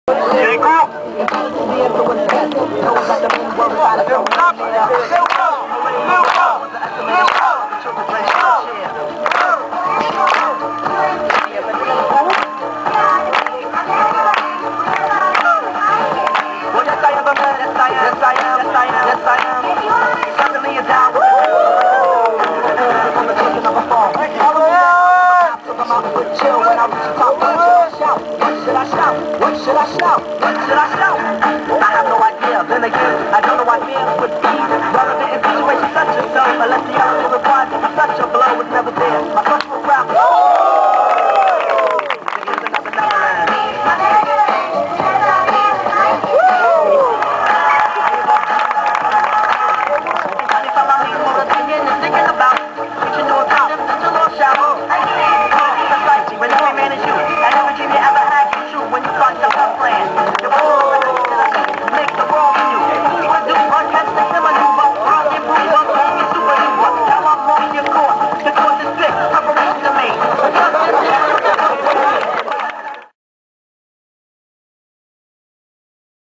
What should I shout? I have no idea. Then again, I don't know why fear would be relevant in situations such as so. Unless the element required such a blow was never there.